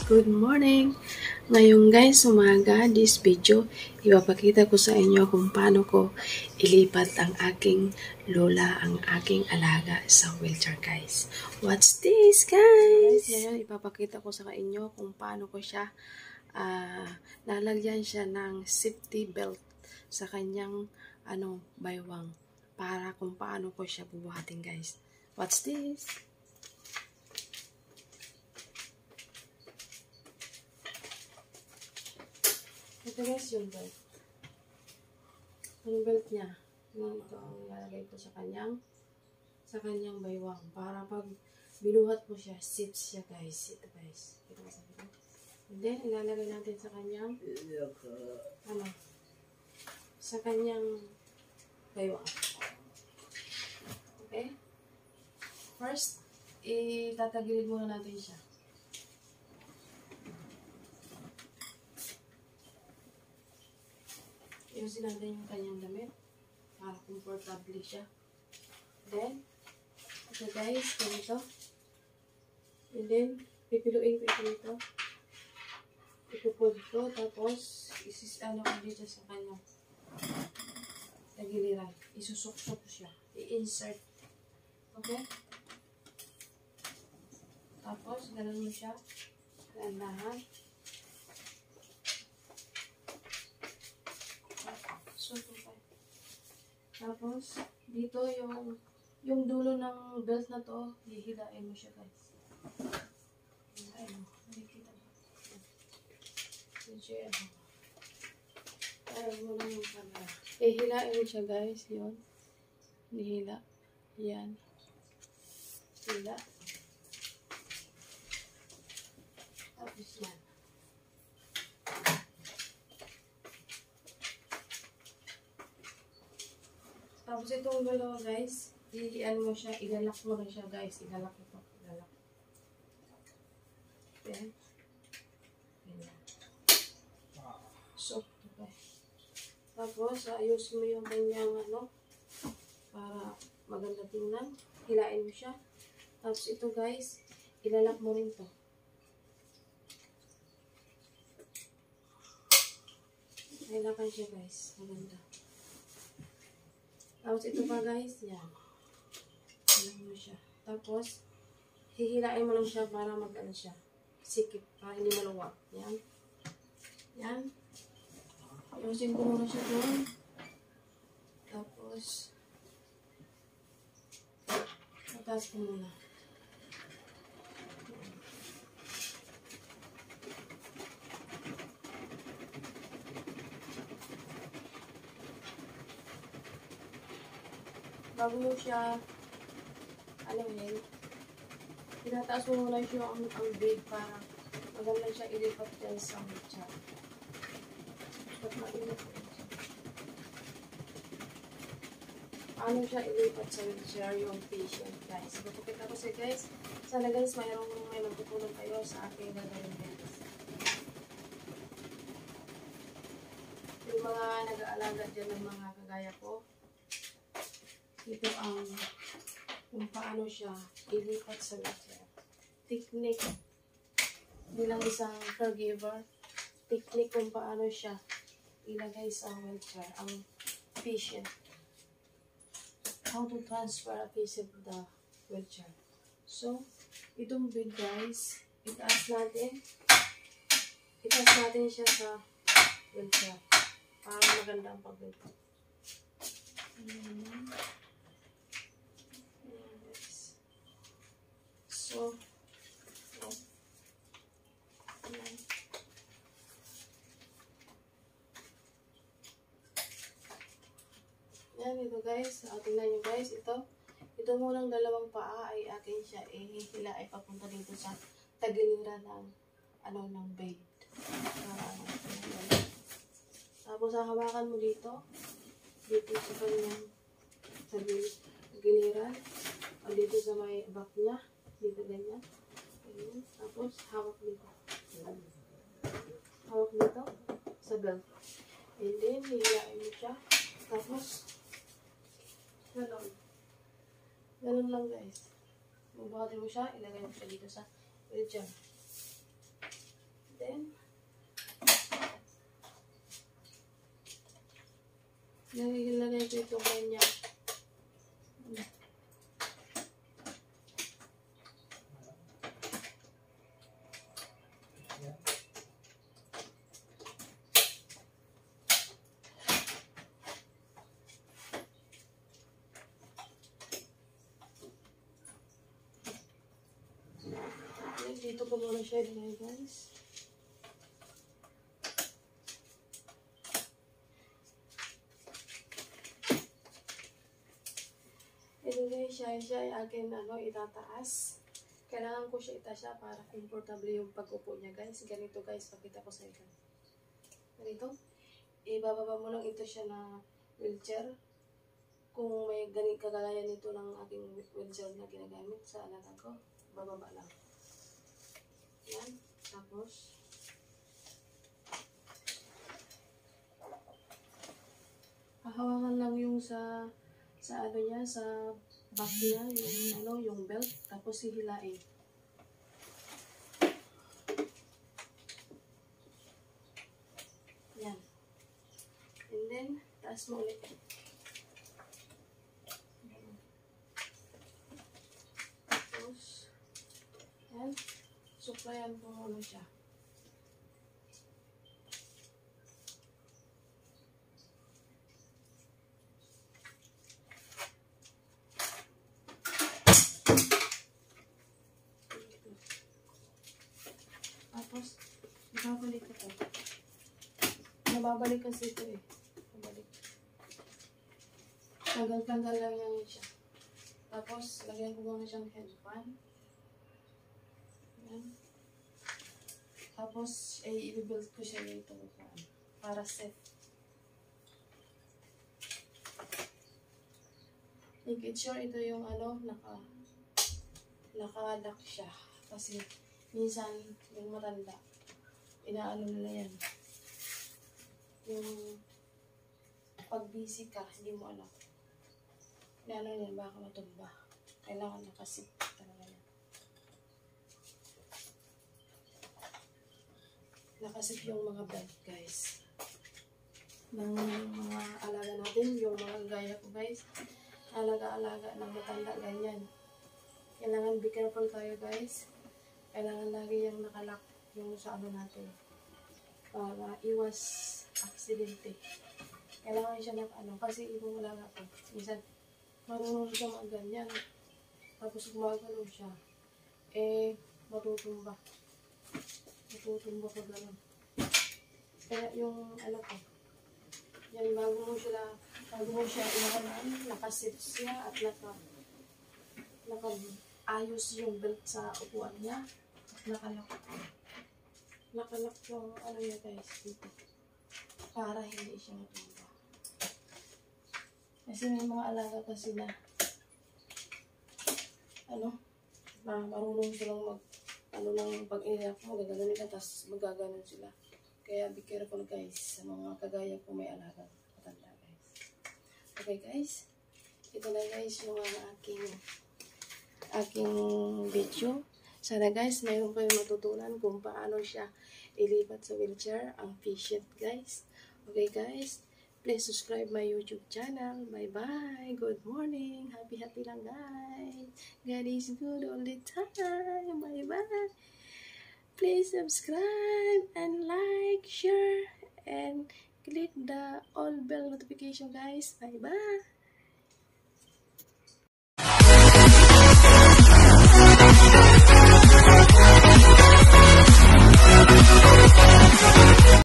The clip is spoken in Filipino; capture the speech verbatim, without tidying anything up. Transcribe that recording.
Good morning! Ngayon guys, umaga, this video, ipapakita ko sa inyo kung paano ko ilipat ang aking lola, ang aking alaga sa wheelchair guys. What's this guys? Ngayon, ipapakita ko sa inyo kung paano ko siya, uh, lalagyan siya ng safety belt sa kanyang ano, baywang. Para kung paano ko siya bubuhatin guys. What's this? Ito guys yung belt. Yung belt niya. Ito ang ilalagay ko sa kanyang sa kanyang baywang. Para pag binuhat mo siya, safe siya guys. Ito guys. Ito guys. And then, ilalagay natin sa kanyang ano? Sa kanyang baywang. Okay? First, itatagilid muna natin siya. Iusin natin yung kanyang damit para comfortable siya. Then, ito guys, ganito. And then, pipiluin ko ito dito. Ipupod ko, tapos, isis ano ko dito sa kanyang tagiliran. Isusok-sok siya. I-insert. Okay? Tapos, ganun mo siya. Gandahan. Tapos, dito yung yung dulo ng belt na to, hihilain mo siya guys. Hihilain mo. Nakikita mo. Hihilain mo. Hihilain mo lang yung camera. Hihilain mo siya guys. Yun. Hihila. Yan. Hila. Tapos yan. Tapos itong dalawa guys, iian mo siya, ilalak mo na siya guys, ilalak ito, ilalak. Then, ganyan. So, okay. Tapos, ayusin mo yung kanyang ano, para maganda tingnan, hilain mo siya. Tapos ito guys, ilalak mo rin to. Ilakan siya guys, maganda. Tapos ito pa guys, yan. Hilain mo siya. Tapos, hihilain mo lang siya para mag-ano siya. Sikip, para hindi maluwag. Yan. Yan. Ayusin ko muna siya doon. Tapos, tataas ko muna. Bago mo siya, ano yun, tinataas mo muna siya ang, ang bed para maganda siya ilipat dyan sa wheelchair. Ba't mailipat siya? Paano siya ilipat sa wheelchair yung patient, guys? Kapag ako siya, guys, sana guys, mayroong may magtutulong kayo sa aking gagawin, guys. Yung mga nag-aalaga dyan ng mga kagaya ko, ito ang kung paano siya ilipat sa wheelchair. Technique bilang isang caregiver, technique kung paano siya ilagay sa wheelchair, ang patient. How to transfer a patient to the wheelchair. So, itong bed guys, itaas natin. Itaas natin siya sa wheelchair para maganda ang paglipat. Ayan. So, oh. Ayan. Yan, ito guys. Uh, tingnan nyo guys, ito. Ito munang dalawang paa ay akin siya ihihila ay papunta dito sa tagiliran ng ano, ng bed. Uh, Tapos, hahawakan mo dito. Dito sa kanyang sa giliran. O dito sa may back niya. Dito ganyan. Ganyan. Tapos, hawak dito. Hawak dito sa belt. And then, hihilain mo siya. Tapos, ganon. Ganon lang guys. Bubuhatin mo siya, ilagay mo siya dito sa wheelchair. Then, nilagay ko ito kanya. Dito ko muna siya ilagay, guys. Ilagay siya, siya ay akin ano, itataas. Kailangan ko siya itaas siya para comfortable yung pag-upo niya, guys. Ganito, guys, pakita ko sa inyo. Ganito. Ibababa mo lang ito siya na wheelchair. Kung may ganit kagaya nito ng aking wheelchair na ginagamit sa alaga ko, bababa lang. Yan. Tapos, hahawakan lang yung sa sa ano niya, sa back niya, yung ano, yung belt, tapos hihilain. Yan. And then, taas mo ulit. Tapos, yan. Suplayan ko muna siya. Tapos, ibabalik ko ito. Nababalik kasi ito eh. Nababalik. Tanggal-tanggal lang yan siya. Tapos, lagyan ko muna siyang headband. Yan. Tapos, ay i-build ko siya dito para safe. Make it sure ito yung ano, naka naka-lock siya. Kasi, minsan, yung matanda, inaano nila yan. Yung pag busy ka, hindi mo alam. Inaano yan, baka matumba. Kailangan nakasip talaga yan. Nakasip yung mga belt, guys. Ng mga alaga natin, yung mga gaya ko, guys. Alaga-alaga ng matanda, ganyan. Kailangan be careful tayo, guys. Kailangan lagi yung nakalock yung sa ano natin. Para iwas aksidente. Kailangan siya na ano, kasi ibang alaga ko. Minsan, marunong siya mag-ganyan. Tapos gumagano siya. Eh, matutumba. Matutumba ko gano'n. Kaya yung ano ko, yan, bago mo siya, bago mo siya inahanan, nakasit siya at naka, naka-ayos yung belt sa upuan niya. Nakalak. Nakalak yung ano niya, guys, dito. Para hindi siya matumba. Kasi may mga alaga kasi na, ano, na marunong silang mag, ano lang, pag iniyak mo, gagano nila, tapos magaganon sila. Kaya be careful, guys, sa mga kagaya kung may alaga matanda, guys. Okay, guys. Ito na, guys, yung mga aking aking video. Sana, guys, mayroon kayong matutunan kung paano siya ilipat sa wheelchair ang patient, guys. Okay, guys. Please subscribe my YouTube channel. Bye-bye. Good morning. Happy-happy lang, guys. God is good all the time. Bye-bye. Please subscribe and like, share, and click the all bell notification, guys. Bye-bye.